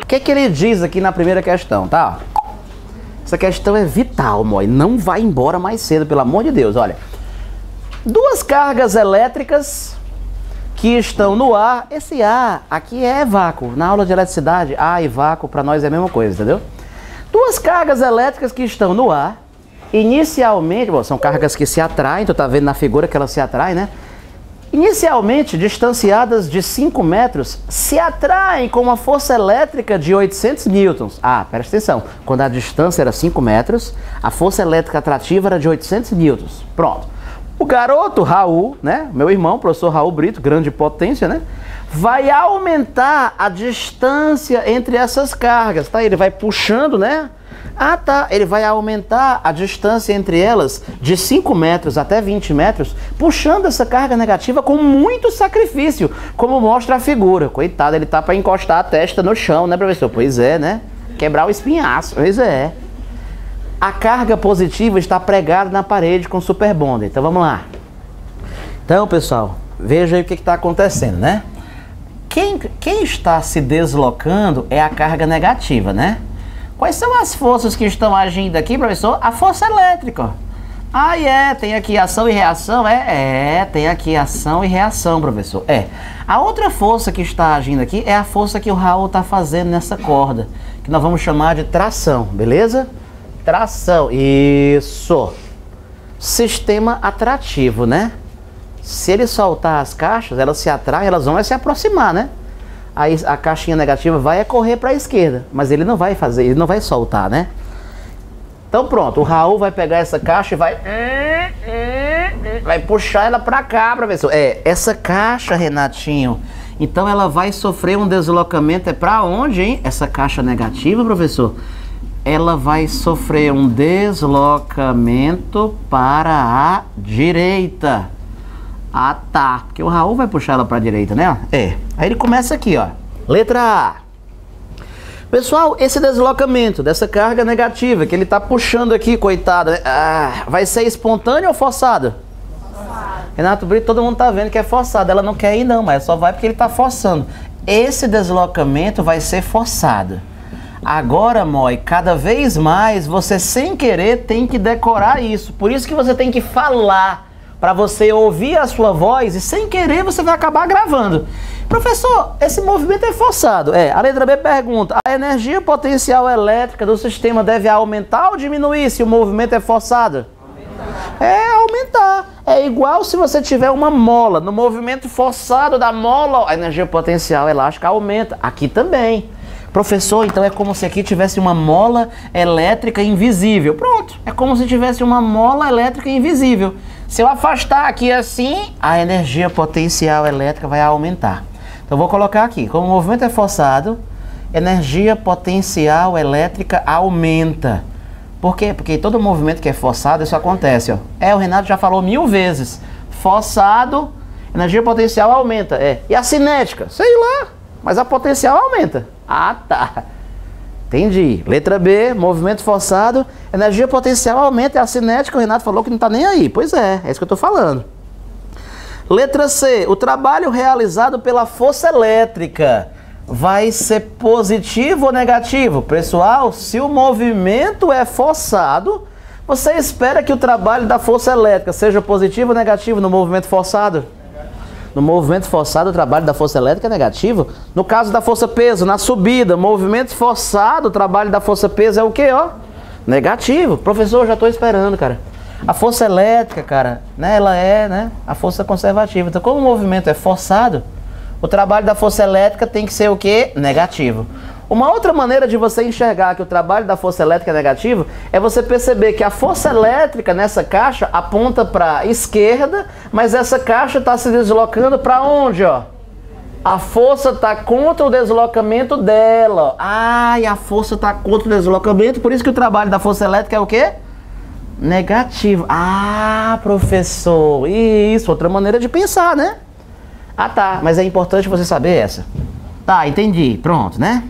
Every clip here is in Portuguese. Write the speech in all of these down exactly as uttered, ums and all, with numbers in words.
que que ele diz aqui na primeira questão, tá? Essa questão é vital, Moi. Não vai embora mais cedo, pelo amor de Deus. Olha, duas cargas elétricas que estão no ar. Esse ar aqui é vácuo. Na aula de eletricidade, ar e vácuo para nós é a mesma coisa, entendeu? Duas cargas elétricas que estão no ar. Inicialmente, bom, são cargas que se atraem. Tu tá vendo na figura que elas se atraem, né? Inicialmente, distanciadas de cinco metros, se atraem com uma força elétrica de oitocentos newtons. Ah, presta atenção. Quando a distância era cinco metros, a força elétrica atrativa era de oitocentos newtons. Pronto. O garoto Raul, né, meu irmão, professor Raul Brito, grande potência, né, vai aumentar a distância entre essas cargas, tá? Ele vai puxando, né? Ah, tá. Ele vai aumentar a distância entre elas de cinco metros até vinte metros, puxando essa carga negativa com muito sacrifício, como mostra a figura. Coitado, ele tá para encostar a testa no chão, né, professor? Pois é, né? Quebrar o espinhaço. Pois é. A carga positiva está pregada na parede com super bonder. Então, vamos lá. Então, pessoal, veja aí o que está acontecendo, né? Quem, quem está se deslocando é a carga negativa, né? Quais são as forças que estão agindo aqui, professor? A força elétrica. Ah, é, tem aqui ação e reação, é? É, tem aqui ação e reação, professor. É. A outra força que está agindo aqui é a força que o Raul está fazendo nessa corda, que nós vamos chamar de tração, beleza? Tração, isso. Sistema atrativo, né? Se ele soltar as caixas, elas se atraem, elas vão se aproximar, né? Aí a caixinha negativa vai correr para a esquerda, mas ele não vai fazer, ele não vai soltar, né? Então pronto, o Raul vai pegar essa caixa e vai vai puxar ela para cá, professor. É, essa caixa, Renatinho, então ela vai sofrer um deslocamento, é para onde, hein? Essa caixa negativa, professor, ela vai sofrer um deslocamento para a direita. Ah, tá. Porque o Raul vai puxar ela para a direita, né? É. Aí ele começa aqui, ó. Letra A. Pessoal, esse deslocamento dessa carga negativa que ele tá puxando aqui, coitado, né? Ah, vai ser espontâneo ou forçado? Forçado. Renato Brito, todo mundo tá vendo que é forçado. Ela não quer ir não, mas só vai porque ele tá forçando. Esse deslocamento vai ser forçado. Agora, Moi, cada vez mais você sem querer tem que decorar isso. Por isso que você tem que falar, para você ouvir a sua voz e sem querer você vai acabar gravando. Professor, esse movimento é forçado. É, a letra B pergunta, a energia potencial elétrica do sistema deve aumentar ou diminuir se o movimento é forçado? Aumentar. É, aumentar. É igual se você tiver uma mola. No movimento forçado da mola, a energia potencial elástica aumenta. Aqui também. Professor, então é como se aqui tivesse uma mola elétrica invisível. Pronto, é como se tivesse uma mola elétrica invisível. Se eu afastar aqui assim, a energia potencial elétrica vai aumentar. Então eu vou colocar aqui, como o movimento é forçado, energia potencial elétrica aumenta. Por quê? Porque todo movimento que é forçado, isso acontece, ó. É, o Renato já falou mil vezes. Forçado, energia potencial aumenta. É. E a cinética? Sei lá, mas a potencial aumenta. Ah, tá. Entendi. Letra B, movimento forçado, energia potencial aumenta, e a cinética, o Renato falou que não tá nem aí. Pois é, é isso que eu tô falando. Letra C, o trabalho realizado pela força elétrica vai ser positivo ou negativo? Pessoal, se o movimento é forçado, você espera que o trabalho da força elétrica seja positivo ou negativo no movimento forçado? No movimento forçado, o trabalho da força elétrica é negativo. No caso da força-peso, na subida, movimento forçado, o trabalho da força-peso é o quê, ó? Negativo. Professor, já estou esperando, cara. A força elétrica, cara, né, ela é, né, a força conservativa. Então, como o movimento é forçado, o trabalho da força elétrica tem que ser o quê? Negativo. Uma outra maneira de você enxergar que o trabalho da força elétrica é negativo é você perceber que a força elétrica nessa caixa aponta para a esquerda, mas essa caixa está se deslocando para onde, ó? A força está contra o deslocamento dela. Ah, e a força está contra o deslocamento, por isso que o trabalho da força elétrica é o quê? Negativo. Ah, professor, isso, outra maneira de pensar, né? Ah, tá, mas é importante você saber essa. Tá, entendi, pronto, né?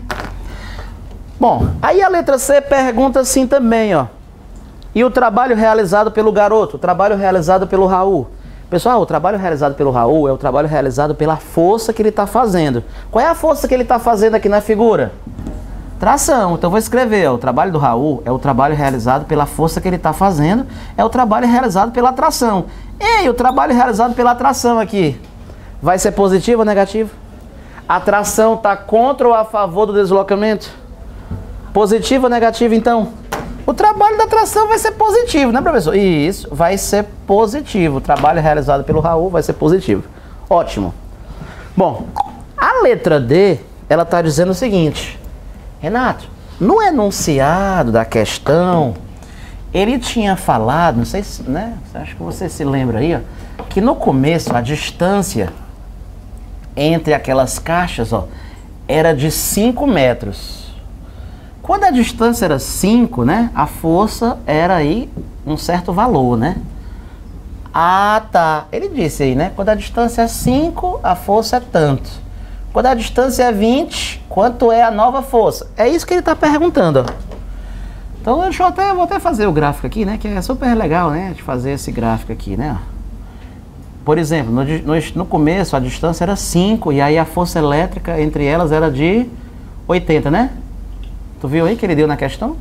Bom, aí a letra C pergunta assim também, ó. E o trabalho realizado pelo garoto, o trabalho realizado pelo Raul? Pessoal, o trabalho realizado pelo Raul é o trabalho realizado pela força que ele está fazendo. Qual é a força que ele está fazendo aqui na figura? Tração. Então, vou escrever, ó, o trabalho do Raul é o trabalho realizado pela força que ele está fazendo, é o trabalho realizado pela tração. E o trabalho realizado pela tração aqui, vai ser positivo ou negativo? A tração está contra ou a favor do deslocamento? Positivo ou negativo, então? O trabalho da tração vai ser positivo, né, professor? Isso, vai ser positivo. O trabalho realizado pelo Raul vai ser positivo. Ótimo. Bom, a letra D, ela está dizendo o seguinte. Renato, no enunciado da questão, ele tinha falado, não sei se, né? Acho que você se lembra aí, ó, que no começo a distância entre aquelas caixas, ó, era de cinco metros. Quando a distância era cinco, né, a força era aí um certo valor, né? Ah, tá. Ele disse aí, né? Quando a distância é cinco, a força é tanto. Quando a distância é vinte, quanto é a nova força? É isso que ele está perguntando, ó. Então, deixa eu até, vou até fazer o gráfico aqui, né? Que é super legal, né? De fazer esse gráfico aqui, né? Por exemplo, no, no, no começo a distância era cinco e aí a força elétrica entre elas era de oitenta, né? Tu viu aí que ele deu na questão?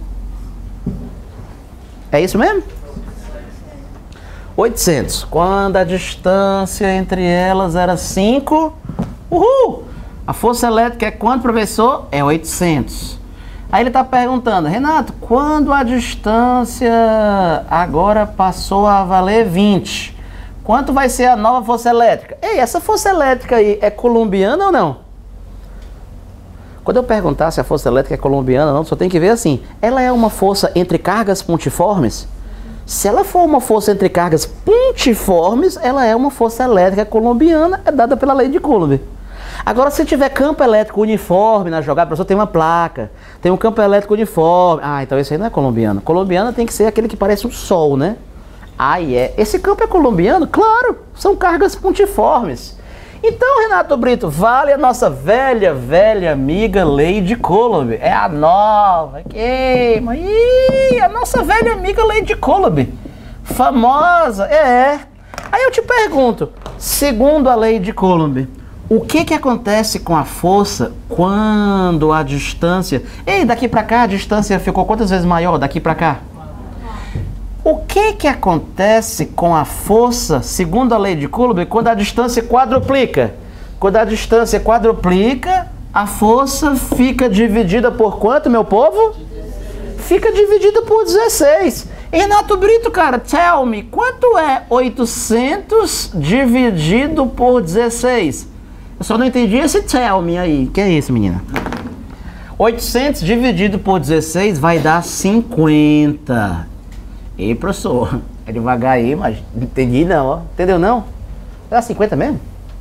É isso mesmo? oitocentos. Quando a distância entre elas era cinco, uhul! A força elétrica é quanto, professor? É oitocentos. Aí ele está perguntando, Renato, quando a distância agora passou a valer vinte, quanto vai ser a nova força elétrica? Ei, essa força elétrica aí é colombiana ou não? Quando eu perguntar se a força elétrica é colombiana ou não, só tem que ver assim, ela é uma força entre cargas pontiformes? Se ela for uma força entre cargas pontiformes, ela é uma força elétrica colombiana, é dada pela lei de Coulomb. Agora, se tiver campo elétrico uniforme na jogada, a pessoa tem uma placa, tem um campo elétrico uniforme, ah, então esse aí não é colombiano. Colombiano tem que ser aquele que parece um sol, né? Ah, é. Esse campo é colombiano? Claro, são cargas pontiformes. Então, Renato Brito, vale a nossa velha, velha amiga lei de Coulomb. É a nova, queima. Ih, a nossa velha amiga lei de Coulomb. Famosa, é. Aí eu te pergunto, segundo a lei de Coulomb, o que que acontece com a força quando a distância... Ei, daqui pra cá a distância ficou quantas vezes maior daqui pra cá? O que que acontece com a força, segundo a lei de Coulomb, quando a distância quadruplica? Quando a distância quadruplica, a força fica dividida por quanto, meu povo? Fica dividida por dezesseis. Renato Brito, cara, tell me, quanto é oitocentos dividido por dezesseis? Eu só não entendi esse tell me aí. Que é isso, menina? oitocentos dividido por dezesseis vai dar cinquenta. Ei, professor, é devagar aí, mas não entendi não, ó. Entendeu não? Dá cinquenta mesmo?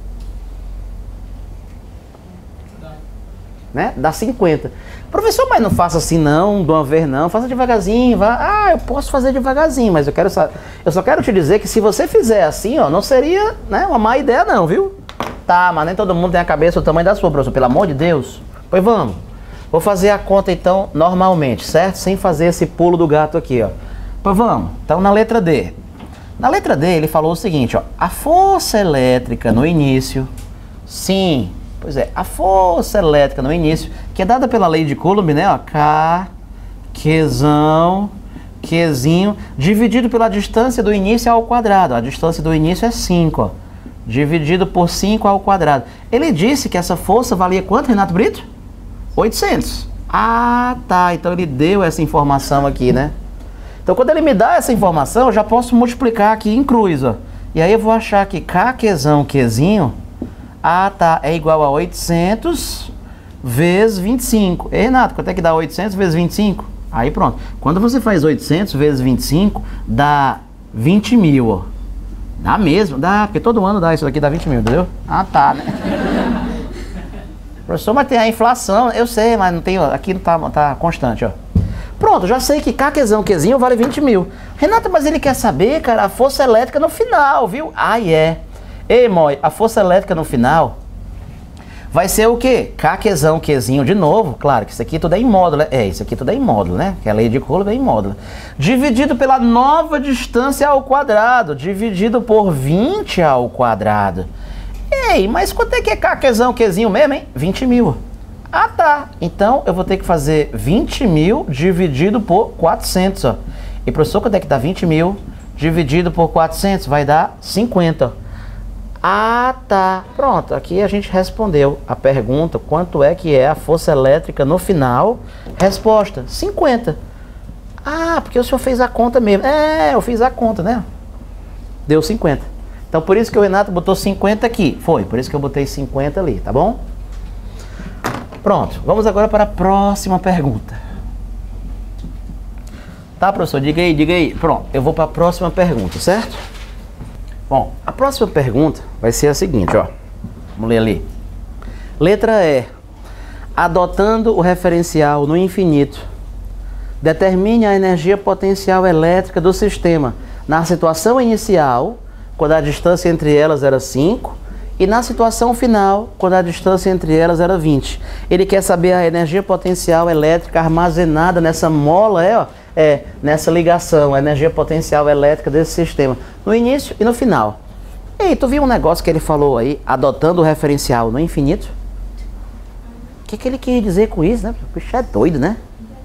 Dá. Né? Dá cinquenta. Professor, mas não faça assim não, de uma vez não, faça devagarzinho, vá. Ah, eu posso fazer devagarzinho, mas eu quero eu só quero te dizer que se você fizer assim, ó, não seria, né, uma má ideia não, viu? Tá, mas nem todo mundo tem a cabeça do tamanho da sua, professor, pelo amor de Deus. Pois vamos. Vou fazer a conta então normalmente, certo? Sem fazer esse pulo do gato aqui, ó. Pois vamos. Então na letra D. Na letra D ele falou o seguinte, ó. A força elétrica no início, sim, pois é, a força elétrica no início, que é dada pela lei de Coulomb, né, ó, K, Qzão, Qzinho, dividido pela distância do início ao quadrado. A distância do início é cinco, ó, dividido por cinco ao quadrado. Ele disse que essa força valia quanto, Renato Brito? oitocentos. Ah, tá, então ele deu essa informação aqui, né? Então quando ele me dá essa informação, eu já posso multiplicar aqui em cruz, ó. E aí eu vou achar que K, Qzão, Qzinho, ah, tá, é igual a oitocentos vezes vinte e cinco. Ei, Renato, quanto é que dá oitocentos vezes vinte e cinco? Aí pronto. Quando você faz oitocentos vezes vinte e cinco, dá vinte mil, ó. Dá mesmo, dá, porque todo ano dá isso daqui, dá vinte mil, entendeu? Ah, tá, né? Professor, mas tem a inflação, eu sei, mas não tem, ó, aqui não tá, tá constante, ó. Pronto, já sei que K, Qzão, Qzinho vale vinte mil. Renato, mas ele quer saber, cara, a força elétrica no final, viu? Ah, é. Ei, Moi, a força elétrica no final vai ser o quê? K, Qzão, Qzinho de novo. Claro que isso aqui tudo é em módulo, né? É, isso aqui tudo é em módulo, né? Que a lei de Coulomb é em módulo. Dividido pela nova distância ao quadrado, dividido por vinte ao quadrado. Ei, mas quanto é que é K, Qzão, Qzinho mesmo, hein? vinte mil. Ah, tá. Então eu vou ter que fazer vinte mil dividido por quatrocentos, ó. E professor, quanto é que dá vinte mil dividido por quatrocentos? Vai dar cinquenta. Ah, tá. Pronto, aqui a gente respondeu a pergunta, quanto é que é a força elétrica no final? Resposta, cinquenta. Ah, porque o senhor fez a conta mesmo. É, eu fiz a conta, né? Deu cinquenta. Então por isso que o Renato botou cinquenta aqui. Foi, por isso que eu botei cinquenta ali, tá bom? Pronto, vamos agora para a próxima pergunta. Tá, professor? Diga aí, diga aí. Pronto, eu vou para a próxima pergunta, certo? Bom, a próxima pergunta vai ser a seguinte, ó. Vamos ler ali. Letra E. Adotando o referencial no infinito, determine a energia potencial elétrica do sistema na situação inicial, quando a distância entre elas era cinco, e na situação final, quando a distância entre elas era vinte. Ele quer saber a energia potencial elétrica armazenada nessa mola, é, ó, é, nessa ligação, a energia potencial elétrica desse sistema, no início e no final. Ei, tu viu um negócio que ele falou aí, adotando o referencial no infinito? O que, que ele queria dizer com isso, né? O bicho é doido, né?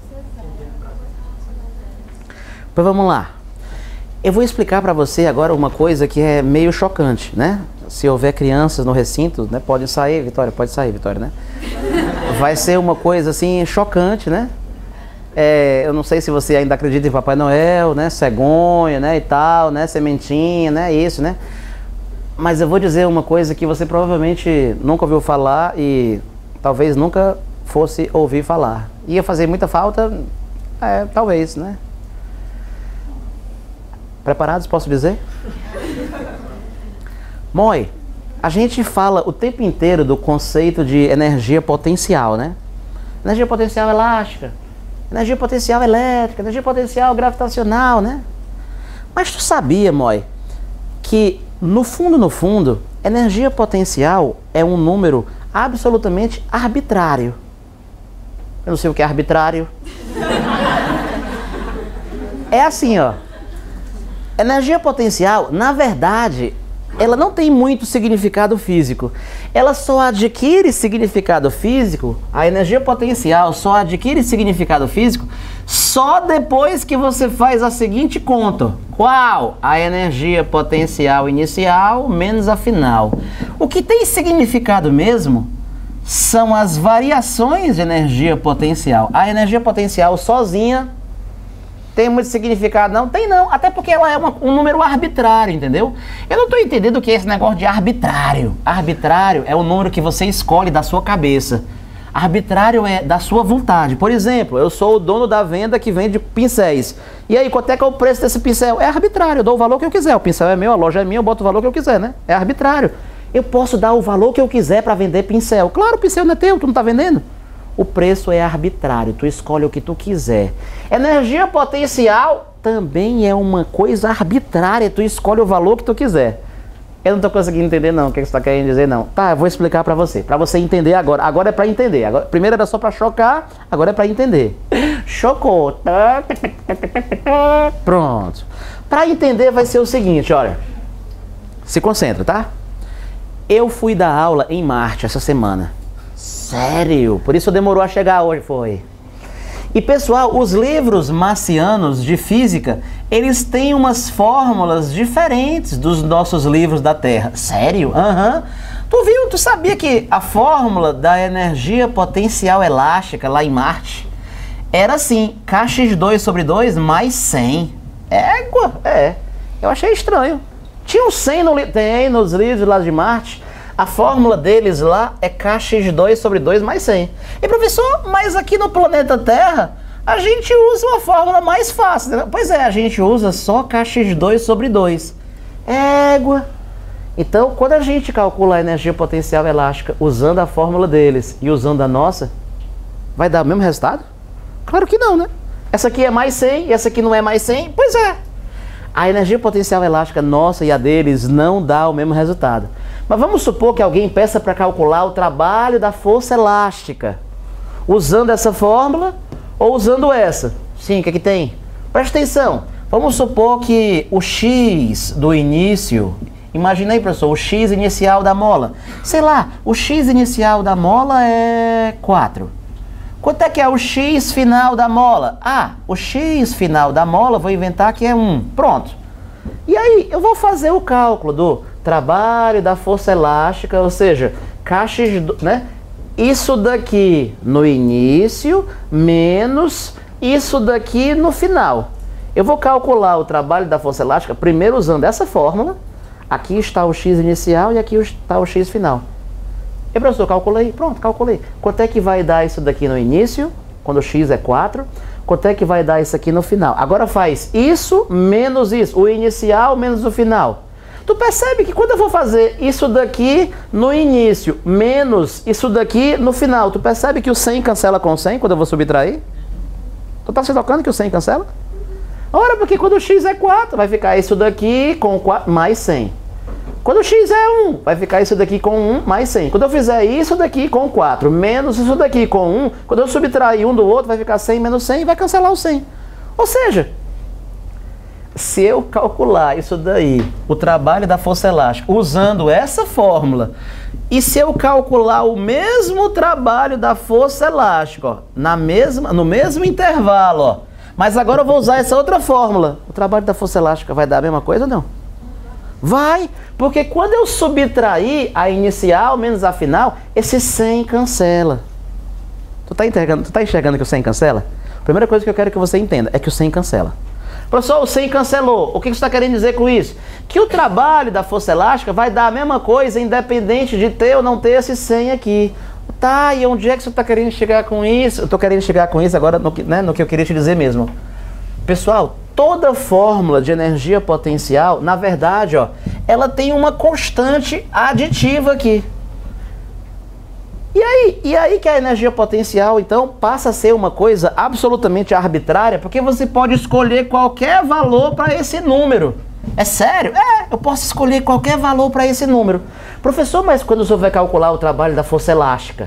Pois vamos lá. Eu vou explicar para você agora uma coisa que é meio chocante, né? Se houver crianças no recinto, né? Pode sair, Vitória, pode sair, Vitória, né? Vai ser uma coisa assim chocante, né? É, eu não sei se você ainda acredita em Papai Noel, né? Cegonha, né? E tal, né? Sementinha, né? Isso, né? Mas eu vou dizer uma coisa que você provavelmente nunca ouviu falar e talvez nunca fosse ouvir falar. Ia fazer muita falta? É, talvez, né? Preparados, posso dizer? Moi, a gente fala o tempo inteiro do conceito de energia potencial, né? Energia potencial elástica, energia potencial elétrica, energia potencial gravitacional, né? Mas tu sabia, Moi, que no fundo, no fundo, energia potencial é um número absolutamente arbitrário. Eu não sei o que é arbitrário. É assim, ó. Energia potencial, na verdade, ela não tem muito significado físico. Ela só adquire significado físico, a energia potencial só adquire significado físico só depois que você faz a seguinte conta. Qual? A energia potencial inicial menos a final. O que tem significado mesmo são as variações de energia potencial. A energia potencial sozinha tem muito significado? Não, tem não. Até porque ela é uma, um número arbitrário, entendeu? Eu não estou entendendo o que é esse negócio de arbitrário. Arbitrário é o número que você escolhe da sua cabeça. Arbitrário é da sua vontade. Por exemplo, eu sou o dono da venda que vende pincéis. E aí, quanto é que é o preço desse pincel? É arbitrário, eu dou o valor que eu quiser. O pincel é meu, a loja é minha, eu boto o valor que eu quiser, né? É arbitrário. Eu posso dar o valor que eu quiser para vender pincel. Claro, o pincel não é teu, tu não está vendendo. O preço é arbitrário, tu escolhe o que tu quiser. Energia potencial também é uma coisa arbitrária, tu escolhe o valor que tu quiser. Eu não tô conseguindo entender não, o que você tá querendo dizer não. Tá, eu vou explicar pra você, pra você entender agora. Agora é pra entender. Agora, primeiro era só pra chocar, agora é pra entender. Chocou. Pronto. Pra entender vai ser o seguinte, olha. Se concentra, tá? Eu fui dar aula em Marte essa semana. Sério? Por isso demorou a chegar hoje, foi. E pessoal, os livros marcianos de física, eles têm umas fórmulas diferentes dos nossos livros da Terra. Sério? Aham. Uhum. Tu viu, tu sabia que a fórmula da energia potencial elástica lá em Marte era assim, K x dois sobre dois mais cem. Égua, é. Eu achei estranho. Tinha um cem no livro, tem nos livros lá de Marte. A fórmula deles lá é K x dois sobre dois mais cem. E professor, mas aqui no planeta Terra, a gente usa uma fórmula mais fácil, né? Pois é, a gente usa só K x dois sobre dois. Égua. Então, quando a gente calcula a energia potencial elástica usando a fórmula deles e usando a nossa, vai dar o mesmo resultado? Claro que não, né? Essa aqui é mais cem e essa aqui não é mais cem? Pois é. A energia potencial elástica nossa e a deles não dá o mesmo resultado. Mas vamos supor que alguém peça para calcular o trabalho da força elástica usando essa fórmula ou usando essa. Sim, o que é que tem? Presta atenção. Vamos supor que o x do início Imagina aí, professor, o X inicial da mola. Sei lá, o X inicial da mola é quatro. Quanto é que é o X final da mola? Ah, o X final da mola, vou inventar que é um. Pronto. E aí, eu vou fazer o cálculo do trabalho da força elástica, ou seja, caixas, né? Isso daqui no início, menos isso daqui no final. Eu vou calcular o trabalho da força elástica primeiro usando essa fórmula. Aqui está o X inicial e aqui está o X final. E professor, calculei. Pronto, calculei. Quanto é que vai dar isso daqui no início, quando o X é quatro? Quanto é que vai dar isso aqui no final? Agora faz isso menos isso. O inicial menos o final. Tu percebe que quando eu vou fazer isso daqui no início menos isso daqui no final, tu percebe que o cem cancela com cem quando eu vou subtrair? Tu tá se tocando que o cem cancela? Ora, porque quando o X é quatro, vai ficar isso daqui com quatro mais cem. Quando o X é um, vai ficar isso daqui com um mais cem. Quando eu fizer isso daqui com quatro, menos isso daqui com um, quando eu subtrair um do outro, vai ficar cem menos cem e vai cancelar o cem. Ou seja, se eu calcular isso daí, o trabalho da força elástica, usando essa fórmula, e se eu calcular o mesmo trabalho da força elástica, ó, na mesma, no mesmo intervalo, ó, mas agora eu vou usar essa outra fórmula, o trabalho da força elástica vai dar a mesma coisa ou não? Vai, porque quando eu subtrair a inicial menos a final, esse cem cancela. Tu tá enxergando, tu tá enxergando que o cem cancela? A primeira coisa que eu quero que você entenda é que o cem cancela. Professor, o cem cancelou. O que você está querendo dizer com isso? Que o trabalho da força elástica vai dar a mesma coisa, independente de ter ou não ter esse cem aqui. Tá, e onde é que você está querendo chegar com isso? Eu estou querendo chegar com isso agora no que, né, no que eu queria te dizer mesmo. Pessoal, toda fórmula de energia potencial, na verdade, ó, ela tem uma constante aditiva aqui. E aí, e aí que a energia potencial, então, passa a ser uma coisa absolutamente arbitrária, porque você pode escolher qualquer valor para esse número. É sério? É, eu posso escolher qualquer valor para esse número. Professor, mas quando o senhor vai calcular o trabalho da força elástica,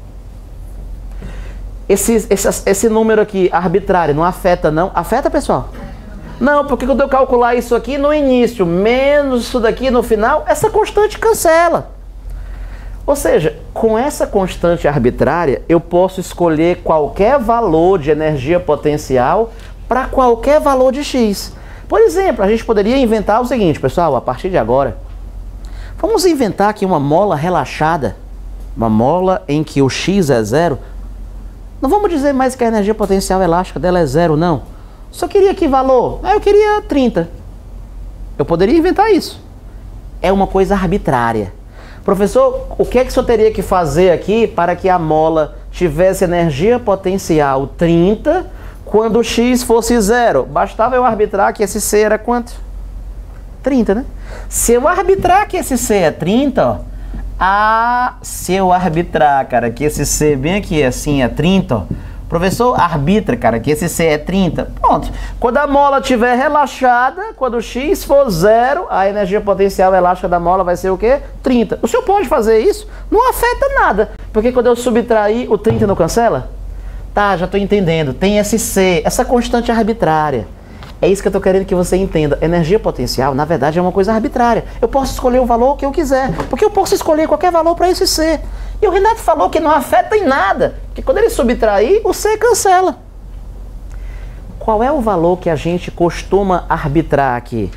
esse, esse, esse número aqui, arbitrário, não afeta não? Afeta, pessoal? Não, porque quando eu calcular isso aqui no início, menos isso daqui no final, essa constante cancela. Ou seja, com essa constante arbitrária, eu posso escolher qualquer valor de energia potencial para qualquer valor de X. Por exemplo, a gente poderia inventar o seguinte, pessoal, a partir de agora, vamos inventar aqui uma mola relaxada, uma mola em que o X é zero. Não vamos dizer mais que a energia potencial elástica dela é zero, não. Só queria que valor? Ah, eu queria trinta. Eu poderia inventar isso. É uma coisa arbitrária. Professor, o que é que o senhor teria que fazer aqui para que a mola tivesse energia potencial trinta quando o X fosse zero? Bastava eu arbitrar que esse C era quanto? trinta, né? Se eu arbitrar que esse C é trinta, ó, ah, se eu arbitrar, cara, que esse C bem aqui assim é trinta, ó, professor, arbitra, cara, que esse C é trinta. Pronto. Quando a mola estiver relaxada, quando o X for zero, a energia potencial elástica da mola vai ser o quê? trinta. O senhor pode fazer isso? Não afeta nada. Porque quando eu subtrair, o trinta não cancela? Tá, já estou entendendo. Tem esse C, essa constante arbitrária. É isso que eu estou querendo que você entenda. Energia potencial, na verdade, é uma coisa arbitrária. Eu posso escolher o valor que eu quiser. Porque eu posso escolher qualquer valor para esse C. E o Renato falou que não afeta em nada, que quando ele subtrair, o C cancela. Qual é o valor que a gente costuma arbitrar aqui?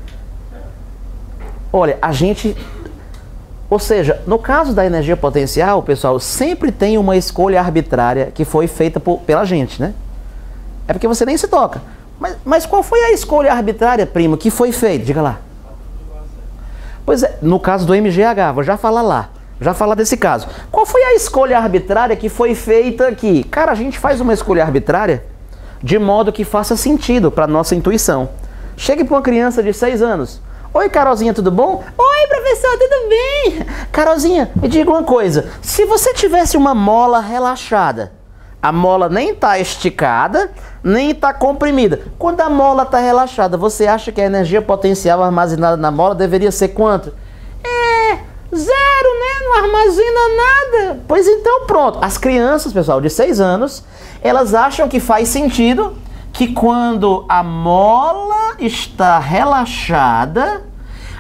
Olha, a gente... Ou seja, no caso da energia potencial, pessoal, sempre tem uma escolha arbitrária que foi feita por, pela gente, né? É porque você nem se toca. Mas, mas qual foi a escolha arbitrária, primo, que foi feita? Diga lá. Pois é, no caso do M G H, vou já falar lá. Já falar desse caso. Qual foi a escolha arbitrária que foi feita aqui? Cara, a gente faz uma escolha arbitrária de modo que faça sentido para nossa intuição. Chegue para uma criança de seis anos. Oi, Carolzinha, tudo bom? Oi, professor, tudo bem? Carolzinha, me diga uma coisa. Se você tivesse uma mola relaxada, a mola nem está esticada, nem está comprimida. Quando a mola está relaxada, você acha que a energia potencial armazenada na mola deveria ser quanto? É... Zero, né? Não armazena nada. Pois então, pronto. As crianças, pessoal, de seis anos, elas acham que faz sentido que quando a mola está relaxada,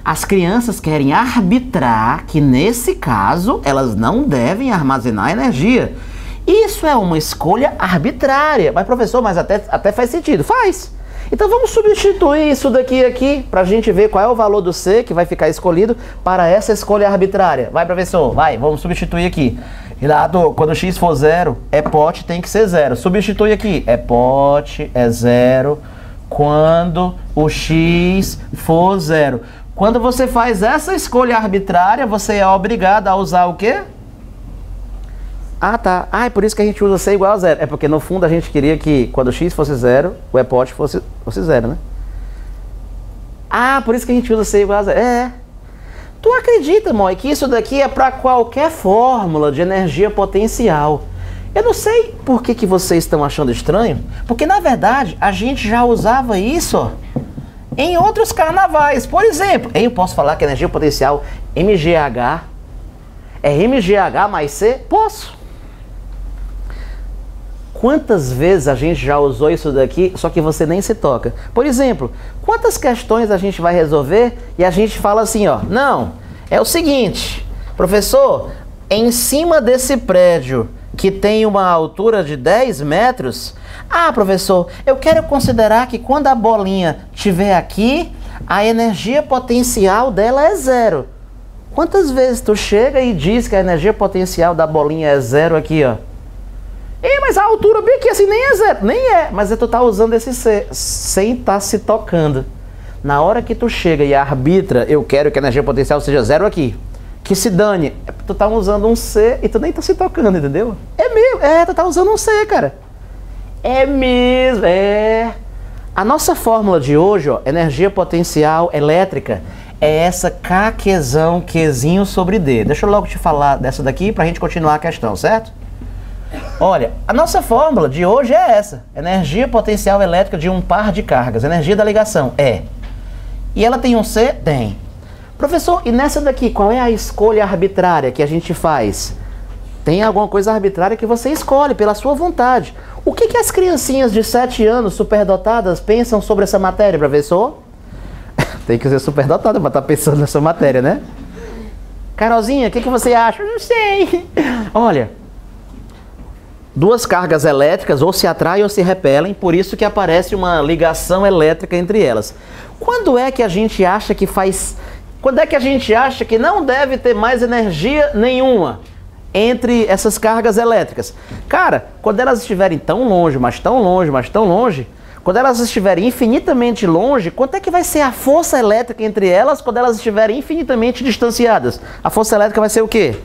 As crianças querem arbitrar que, nesse caso, elas não devem armazenar energia. Isso é uma escolha arbitrária. Mas, professor, mas até, até faz sentido. Faz. Então vamos substituir isso daqui aqui para a gente ver qual é o valor do C que vai ficar escolhido para essa escolha arbitrária. Vai, professor, vai, vamos substituir aqui. Renato, quando x for zero, é pote, tem que ser zero. Substitui aqui, é pote, é zero, quando o x for zero. Quando você faz essa escolha arbitrária, você é obrigado a usar o quê? Ah, tá. Ah, é por isso que a gente usa C igual a zero. É porque, no fundo, a gente queria que, quando x fosse zero, o epote fosse, fosse zero, né? Ah, por isso que a gente usa C igual a zero. É. Tu acredita, Moi, que isso daqui é para qualquer fórmula de energia potencial. Eu não sei por que, que vocês estão achando estranho, porque, na verdade, a gente já usava isso, ó, em outros carnavais. Por exemplo, eu posso falar que a energia potencial M G H é M G H mais C? Posso. Quantas vezes a gente já usou isso daqui, só que você nem se toca? Por exemplo, quantas questões a gente vai resolver e a gente fala assim, ó, não, é o seguinte, professor, em cima desse prédio que tem uma altura de dez metros, ah, professor, eu quero considerar que quando a bolinha estiver aqui, a energia potencial dela é zero. Quantas vezes tu chega e diz que a energia potencial da bolinha é zero aqui, ó? Ei, mas a altura bem aqui assim nem é zero, nem é, mas tu tá usando esse C sem estar se tocando. Na hora que tu chega e arbitra, eu quero que a energia potencial seja zero aqui, que se dane, tu tá usando um C e tu nem tá se tocando, entendeu? É mesmo, é, tu tá usando um C, cara. É mesmo, é. A nossa fórmula de hoje, ó, energia potencial elétrica, é essa Kzão, Qzinho sobre D. Deixa eu logo te falar dessa daqui pra gente continuar a questão, certo? Olha, a nossa fórmula de hoje é essa. Energia potencial elétrica de um par de cargas. Energia da ligação, é. E ela tem um C? Tem. Professor, e nessa daqui, qual é a escolha arbitrária que a gente faz? Tem alguma coisa arbitrária que você escolhe pela sua vontade. O que, que as criancinhas de sete anos superdotadas pensam sobre essa matéria, professor? Tem que ser superdotada para estar pensando nessa matéria, né? Carolzinha, o que, que você acha? Não sei. Olha, duas cargas elétricas ou se atraem ou se repelem, por isso que aparece uma ligação elétrica entre elas. Quando é que a gente acha que faz... Quando é que a gente acha que não deve ter mais energia nenhuma entre essas cargas elétricas? Cara, quando elas estiverem tão longe, mas tão longe, mas tão longe, quando elas estiverem infinitamente longe, quanto é que vai ser a força elétrica entre elas quando elas estiverem infinitamente distanciadas? A força elétrica vai ser o quê?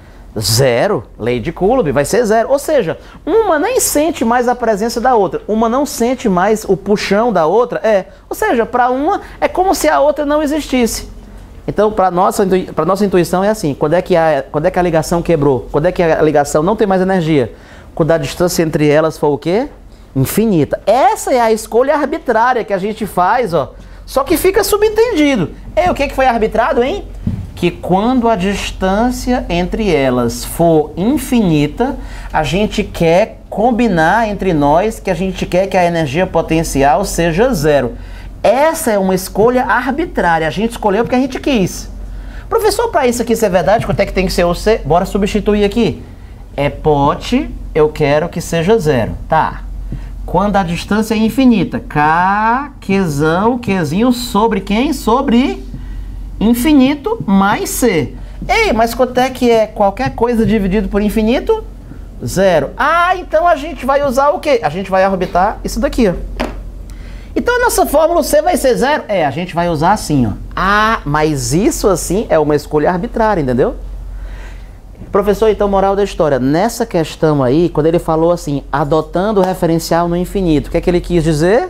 Zero. Lei de Coulomb vai ser zero. Ou seja, uma nem sente mais a presença da outra. Uma não sente mais o puxão da outra. É. Ou seja, para uma é como se a outra não existisse. Então, para nossa para nossa intuição é assim. Quando é que a quando é que a ligação quebrou? Quando é que a ligação não tem mais energia? Quando a distância entre elas for o quê? Infinita. Essa é a escolha arbitrária que a gente faz, ó. Só que fica subentendido. E o que, que foi arbitrado, hein? Que quando a distância entre elas for infinita, a gente quer combinar entre nós que a gente quer que a energia potencial seja zero. Essa é uma escolha arbitrária. A gente escolheu porque a gente quis. Professor, para isso aqui ser verdade, quanto é que tem que ser o C? Bora substituir aqui. É pote, eu quero que seja zero. Tá. Quando a distância é infinita, K, Qzão, Qzinho sobre quem? Sobre infinito mais C. Ei, mas quanto é que é qualquer coisa dividido por infinito? Zero. Ah, então a gente vai usar o quê? A gente vai orbitar isso daqui, ó. Então a nossa fórmula C vai ser zero? É, a gente vai usar assim, ó. Ah, mas isso assim é uma escolha arbitrária, entendeu? Professor, então, moral da história, nessa questão aí, quando ele falou assim, adotando o referencial no infinito, o que é que ele quis dizer?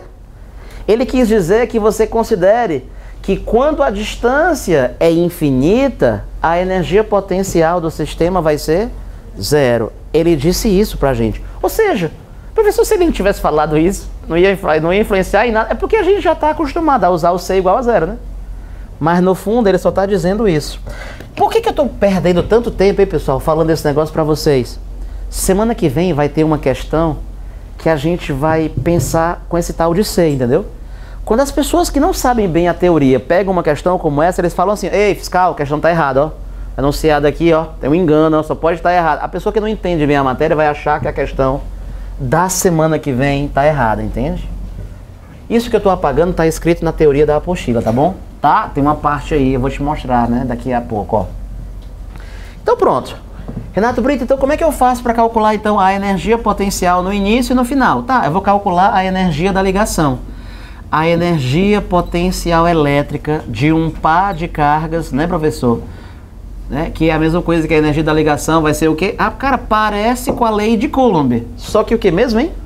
Ele quis dizer que você considere que quando a distância é infinita, a energia potencial do sistema vai ser zero. Ele disse isso pra gente. Ou seja, professor, se ele não tivesse falado isso, não ia, não ia influenciar em nada, é porque a gente já está acostumado a usar o C igual a zero, né? Mas no fundo ele só está dizendo isso. Por que que eu estou perdendo tanto tempo, hein, pessoal, falando esse negócio para vocês? Semana que vem vai ter uma questão que a gente vai pensar com esse tal de C, entendeu? Quando as pessoas que não sabem bem a teoria pegam uma questão como essa, eles falam assim, ei, fiscal, a questão tá errada, ó. Anunciado aqui, ó, tem um engano, ó, só pode estar errado. A pessoa que não entende bem a matéria vai achar que a questão da semana que vem tá errada, entende? Isso que eu tô apagando tá escrito na teoria da apostila, tá bom? Tá? Tem uma parte aí, eu vou te mostrar, né, daqui a pouco, ó. Então pronto. Renato Brito, então como é que eu faço para calcular então a energia potencial no início e no final? Tá, eu vou calcular a energia da ligação. A energia potencial elétrica de um par de cargas, né, professor? Né? Que é a mesma coisa que a energia da ligação vai ser o quê? Ah, cara, parece com a lei de Coulomb. Só que o que mesmo, hein?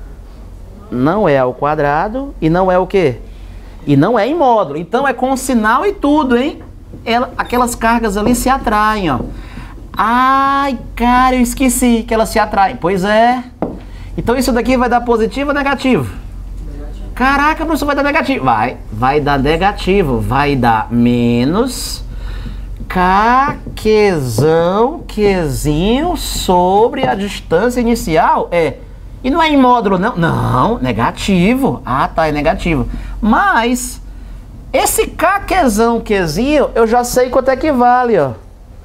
Não é ao quadrado e não é o quê? E não é em módulo. Então é com sinal e tudo, hein? Ela, aquelas cargas ali se atraem, ó. Ai, cara, eu esqueci que elas se atraem. Pois é. Então isso daqui vai dar positivo ou negativo? Negativo. Caraca, professor, vai dar negativo. Vai, vai dar negativo. Vai dar menos K, Qzão, Qzinho sobre a distância inicial. É. E não é em módulo, não? Não, negativo. Ah, tá, é negativo. Mas esse K, Qzão, Qzinho, eu já sei quanto é que vale, ó.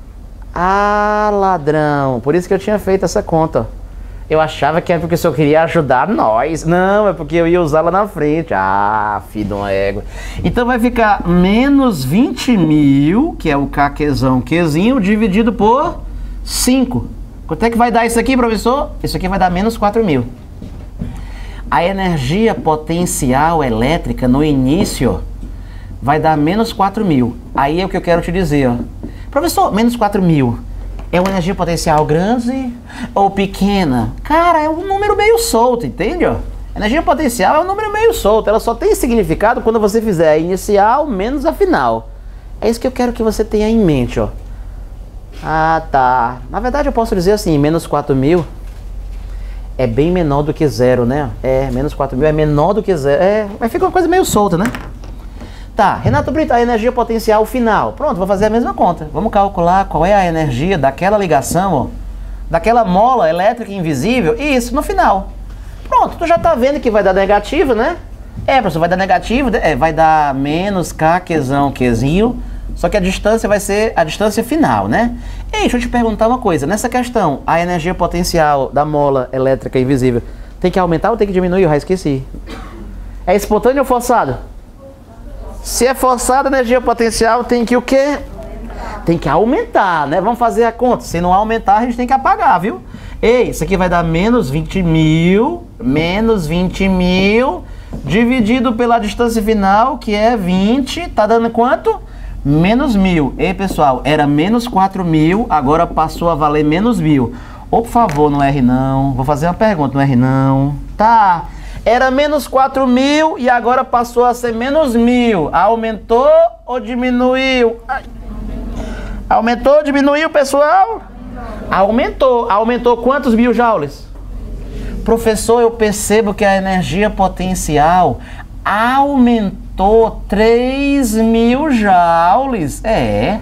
Ah, ladrão. Por isso que eu tinha feito essa conta. Eu achava que era porque o senhor queria ajudar nós. Não, é porque eu ia usar lá na frente. Ah, filho de uma égua. Então vai ficar menos vinte mil, que é o K, Qzão, Qzinho, dividido por cinco. Quanto é que vai dar isso aqui, professor? Isso aqui vai dar menos quatro mil. A energia potencial elétrica no início vai dar menos quatro mil. Aí é o que eu quero te dizer, ó. Professor, menos quatro mil é uma energia potencial grande ou pequena? Cara, é um número meio solto, entende? Ó? Energia potencial é um número meio solto. Ela só tem significado quando você fizer a inicial menos a final. É isso que eu quero que você tenha em mente, ó. Ah, tá. Na verdade, eu posso dizer assim, menos quatro mil é bem menor do que zero, né? É, menos quatro mil é menor do que zero. É, mas fica uma coisa meio solta, né? Tá, Renato Brito, a energia potencial final. Pronto, vou fazer a mesma conta. Vamos calcular qual é a energia daquela ligação, ó, daquela mola elétrica invisível. E isso no final. Pronto, tu já tá vendo que vai dar negativo, né? É, professor, vai dar negativo, é, vai dar menos K, Qzão, Qzinho. Só que a distância vai ser a distância final, né? Ei, deixa eu te perguntar uma coisa. Nessa questão, a energia potencial da mola elétrica invisível tem que aumentar ou tem que diminuir? Eu já esqueci. É espontâneo ou forçado? Se é forçada, a energia potencial tem que o quê? Tem que aumentar, né? Vamos fazer a conta. Se não aumentar, a gente tem que apagar, viu? Ei, isso aqui vai dar menos vinte mil, menos vinte mil, dividido pela distância final, que é vinte, tá dando quanto? Menos mil. Ei, pessoal, era menos quatro mil, agora passou a valer menos mil. Ou, por favor, não erre não. Vou fazer uma pergunta, não erre não. Tá. Era menos quatro mil e agora passou a ser menos mil. Aumentou ou diminuiu? Ai. Aumentou ou diminuiu, pessoal? Aumentou. Aumentou quantos mil joules? Professor, eu percebo que a energia potencial aumentou três mil joules. É.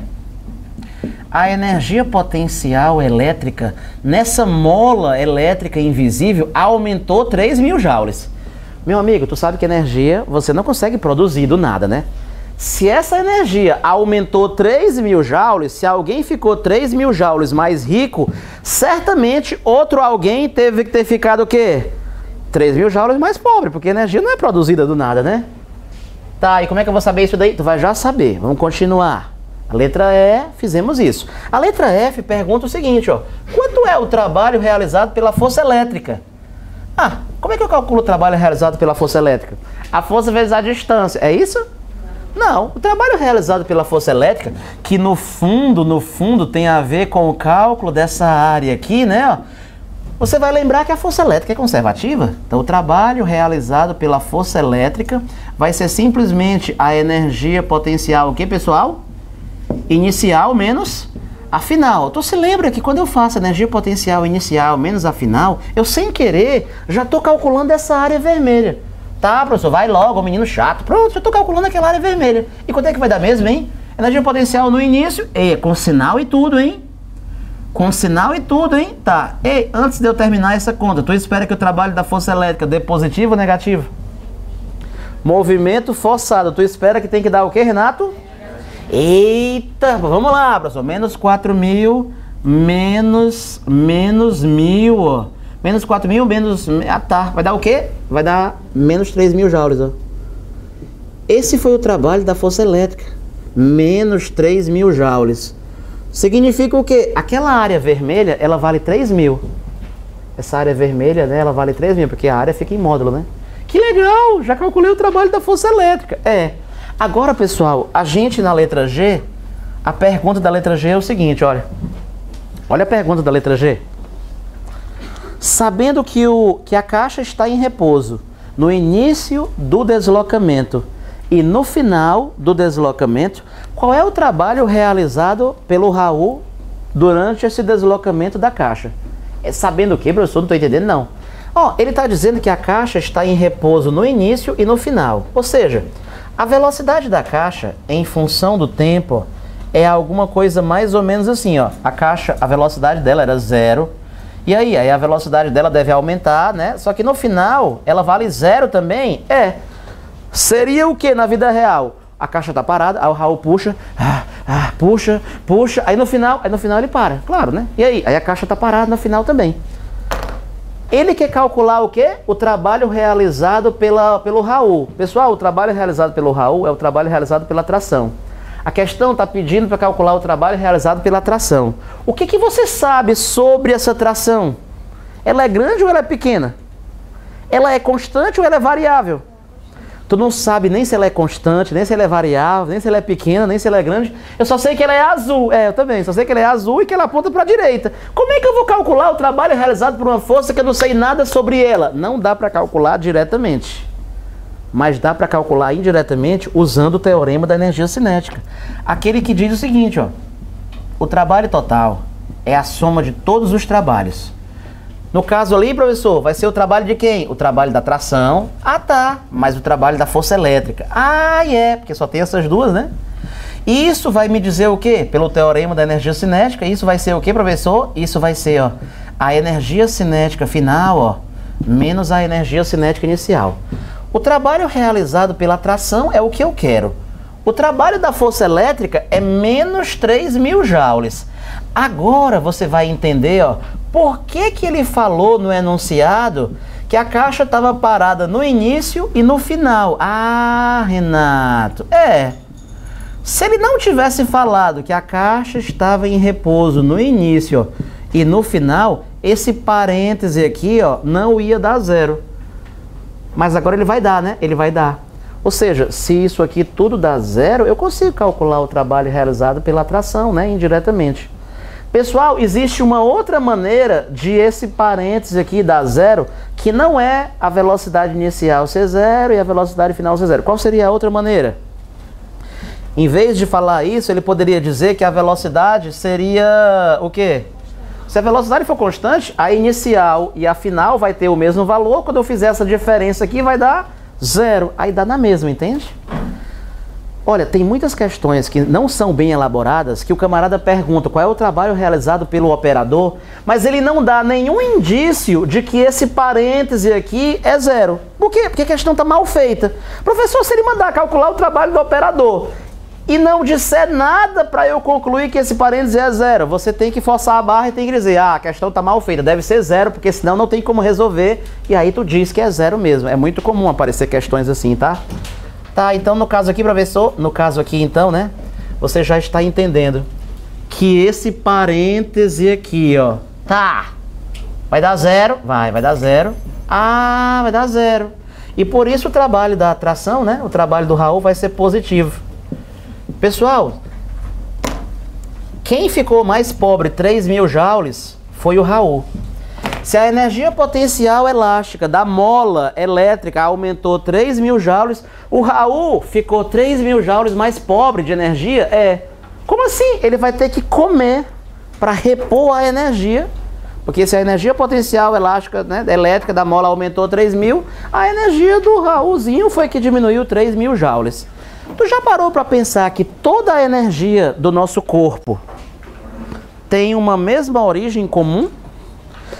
A energia potencial elétrica nessa mola elétrica invisível aumentou três mil joules. Meu amigo, tu sabe que energia você não consegue produzir do nada, né? Se essa energia aumentou três mil joules, se alguém ficou três mil joules mais rico, certamente outro alguém teve que ter ficado o quê? três mil joules mais pobre, porque a energia não é produzida do nada, né? Tá, e como é que eu vou saber isso daí? Tu vai já saber. Vamos continuar. A letra E, fizemos isso. A letra F pergunta o seguinte, ó. Quanto é o trabalho realizado pela força elétrica? Ah, como é que eu calculo o trabalho realizado pela força elétrica? A força vezes a distância, é isso? Não, o trabalho realizado pela força elétrica, que no fundo, no fundo tem a ver com o cálculo dessa área aqui, né? Você vai lembrar que a força elétrica é conservativa. Então o trabalho realizado pela força elétrica vai ser simplesmente a energia potencial, o que, pessoal? Inicial menos a final. Tu se lembra que quando eu faço energia potencial inicial menos a final, eu sem querer já estou calculando essa área vermelha. Tá, professor, vai logo, menino chato. Pronto, já estou calculando aquela área vermelha. E quanto é que vai dar mesmo, hein? Energia potencial no início, e com sinal e tudo, hein? Com sinal e tudo, hein? Tá. Ei, antes de eu terminar essa conta, tu espera que o trabalho da força elétrica dê positivo ou negativo? Movimento forçado. Tu espera que tem que dar o quê, Renato? Eita, vamos lá, professor. Menos quatro mil, menos, menos mil, ó. Menos quatro mil, menos... Ah, tá. Vai dar o quê? Vai dar menos três mil joules, ó. Esse foi o trabalho da força elétrica. Menos três mil joules. Significa o quê? Aquela área vermelha, ela vale três mil. Essa área vermelha, né, ela vale três mil, porque a área fica em módulo, né? Que legal! Já calculei o trabalho da força elétrica. É. Agora, pessoal, a gente na letra G, a pergunta da letra G é o seguinte, olha. Olha a pergunta da letra G. Sabendo que, o, que a caixa está em repouso no início do deslocamento e no final do deslocamento, qual é o trabalho realizado pelo Raul durante esse deslocamento da caixa? É sabendo o que, professor? Não estou entendendo, não. Ó, ele está dizendo que a caixa está em repouso no início e no final. Ou seja, a velocidade da caixa, em função do tempo, é alguma coisa mais ou menos assim, ó. A caixa, a velocidade dela era zero. E aí, aí a velocidade dela deve aumentar, né? Só que no final, ela vale zero também? É. Seria o que na vida real? A caixa tá parada, aí o Raul puxa, ah, ah, puxa, puxa, aí no final, aí no final ele para, claro, né? E aí? Aí a caixa tá parada no final também. Ele quer calcular o quê? O trabalho realizado pela, pelo Raul. Pessoal, o trabalho realizado pelo Raul é o trabalho realizado pela tração. A questão está pedindo para calcular o trabalho realizado pela tração. O que, que você sabe sobre essa tração? Ela é grande ou ela é pequena? Ela é constante ou ela é variável? Tu não sabe nem se ela é constante, nem se ela é variável, nem se ela é pequena, nem se ela é grande. Eu só sei que ela é azul. É, eu também. Só sei que ela é azul e que ela aponta para a direita. Como é que eu vou calcular o trabalho realizado por uma força que eu não sei nada sobre ela? Não dá para calcular diretamente. Mas dá para calcular indiretamente usando o teorema da energia cinética. Aquele que diz o seguinte, ó. O trabalho total é a soma de todos os trabalhos. No caso ali, professor, vai ser o trabalho de quem? O trabalho da tração. Ah, tá. Mas o trabalho da força elétrica. Ah, é. Yeah, porque só tem essas duas, né? Isso vai me dizer o quê? Pelo teorema da energia cinética. Isso vai ser o quê, professor? Isso vai ser, ó, a energia cinética final, ó, menos a energia cinética inicial. O trabalho realizado pela tração é o que eu quero. O trabalho da força elétrica é menos três mil joules. Agora você vai entender, ó, por que que ele falou no enunciado que a caixa estava parada no início e no final. Ah, Renato, é. Se ele não tivesse falado que a caixa estava em repouso no início, ó, e no final, esse parêntese aqui, ó, não ia dar zero. Mas agora ele vai dar, né? Ele vai dar. Ou seja, se isso aqui tudo dá zero, eu consigo calcular o trabalho realizado pela tração, né? Indiretamente. Pessoal, existe uma outra maneira de esse parêntese aqui dar zero, que não é a velocidade inicial ser zero e a velocidade final ser zero. Qual seria a outra maneira? Em vez de falar isso, ele poderia dizer que a velocidade seria o quê? Se a velocidade for constante, a inicial e a final vai ter o mesmo valor. Quando eu fizer essa diferença aqui, vai dar zero. Aí dá na mesma, entende? Olha, tem muitas questões que não são bem elaboradas, que o camarada pergunta qual é o trabalho realizado pelo operador, mas ele não dá nenhum indício de que esse parêntese aqui é zero. Por quê? Porque a questão está mal feita. Professor, se ele mandar calcular o trabalho do operador e não disser nada para eu concluir que esse parêntese é zero, você tem que forçar a barra e tem que dizer, ah, a questão está mal feita, deve ser zero, porque senão não tem como resolver, e aí tu diz que é zero mesmo. É muito comum aparecer questões assim, tá? Tá, então no caso aqui, professor, no caso aqui então, né, você já está entendendo que esse parêntese aqui, ó, tá, vai dar zero, vai, vai dar zero, ah, vai dar zero. E por isso o trabalho da tração, né, o trabalho do Raul vai ser positivo. Pessoal, quem ficou mais pobre, três mil joules, foi o Raul. Se a energia potencial elástica da mola elétrica aumentou três mil joules, o Raul ficou três mil joules mais pobre de energia? É. Como assim? Ele vai ter que comer para repor a energia. Porque se a energia potencial elástica, né, elétrica da mola aumentou três mil, a energia do Raulzinho foi que diminuiu três mil joules. Tu já parou para pensar que toda a energia do nosso corpo tem uma mesma origem comum?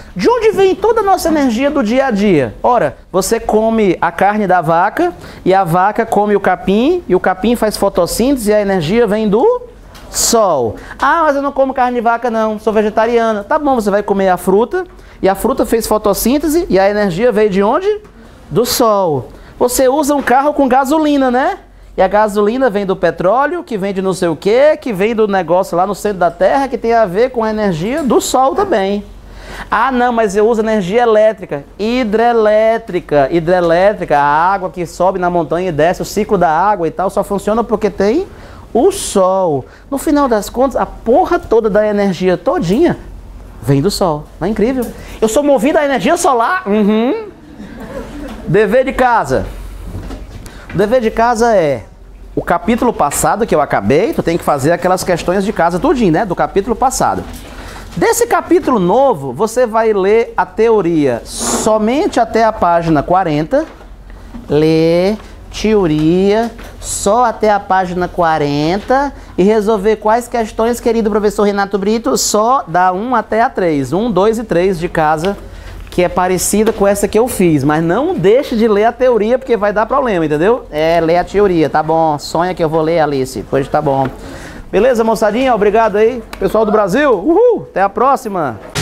De onde vem toda a nossa energia do dia a dia? Ora, você come a carne da vaca e a vaca come o capim e o capim faz fotossíntese e a energia vem do sol. Ah, mas eu não como carne de vaca não, sou vegetariana. Tá bom, você vai comer a fruta e a fruta fez fotossíntese e a energia veio de onde? Do sol. Você usa um carro com gasolina, né? E a gasolina vem do petróleo, que vem de não sei o que, que vem do negócio lá no centro da terra, que tem a ver com a energia do sol também. Ah, não, mas eu uso energia elétrica, hidrelétrica, hidrelétrica, a água que sobe na montanha e desce, o ciclo da água e tal, só funciona porque tem o sol. No final das contas, a porra toda da energia todinha vem do sol. Não é incrível? Eu sou movido à energia solar. Uhum. Dever de casa. O dever de casa é o capítulo passado que eu acabei, tu tem que fazer aquelas questões de casa tudinho, né? Do capítulo passado. Desse capítulo novo, você vai ler a teoria somente até a página quarenta. Ler teoria só até a página quarenta e resolver quais questões, querido professor Renato Brito, só da um até a três. um, dois e três de casa, que é parecida com essa que eu fiz. Mas não deixe de ler a teoria, porque vai dar problema, entendeu? É, lê a teoria, tá bom. Sonha que eu vou ler, Alice. Pois tá bom. Beleza, moçadinha? Obrigado aí, pessoal do Brasil. Uhul! Até a próxima!